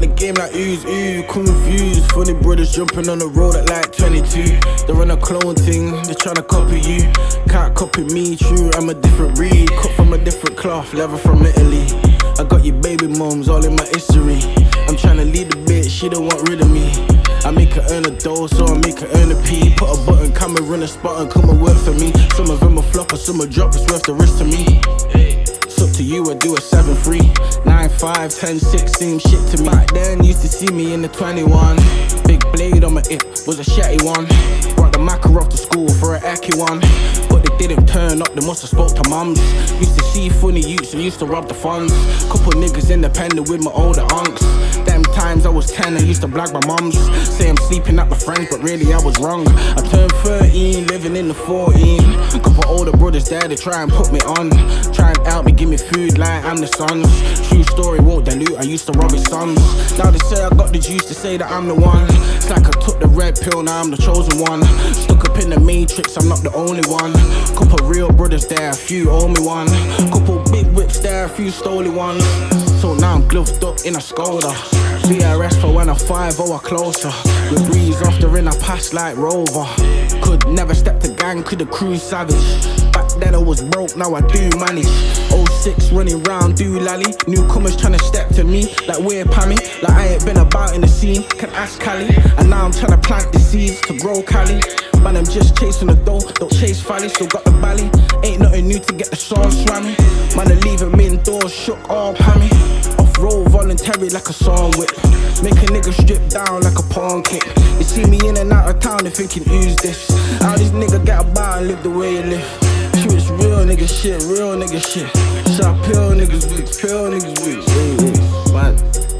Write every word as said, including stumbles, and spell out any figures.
the game like ooze, ooh, confused. Funny brothers jumping on the road at like twenty-two. They're on a clone thing, they're tryna copy you. Can't copy me, true, I'm a different breed. Cut from a different cloth, leather from Italy. I got your baby mums all in my history. I'm tryna lead the bitch, she don't want rid of me. I make her earn a dough, so I make her earn a P. Put a button, camera in a spot and come and work for me. Some of them are flop, some are drop, it's worth the risk to me. It's up to you, I do a seven three, nine five, ten six, same shit to me. Back then, used to see me in the twenty-one. Big blade on my hip, was a shetty one. Brought the macker off to school for an ecky one. But they didn't turn up, they must have spoke to mums. Used to see funny youths and used to rob the funds. Couple niggas independent with my older unks. Them times I was ten, I used to blag my mums. Say I'm sleeping at my friends, but really I was wrong. I turned thirteen, living in the fourteen. Couple older brothers there, they try and put me on. Try and help me, give me food like I'm the sons. True story, won't dilute, I used to rob his sons. Now they say I got the juice to say that I'm the one. It's like I took the red pill, now I'm the chosen one. Stuck up in the matrix, I'm not the only one. Couple real brothers there, a few owe me one. Couple big whips there, a few stolen ones. So now I'm gloved up in a Skoda. B R S for when I'm five or closer. We breeze off the ring, I pass like Rover. Could never step to gang, could the crew savage. Back then I was broke, now I do manage. oh six running round, do lally. Newcomers tryna step to me, like we're Pammy. Like I ain't been about in the scene, can ask Cali. And now I'm tryna plant the seeds to grow Cali. Man, I'm just chasing the dough, don't chase Fally. Still got the bally, ain't nothing new to get the sauce swammy. Man, I leave him indoors, shook all Pammy. Off-road voluntary like a song whip. Make a nigga strip down like a pawn clip. You see me in and out of town, they thinking who's this? How this nigga get about and live the way you live? True, it's real nigga shit, real nigga shit. Shot pill niggas, big pill niggas, big, man.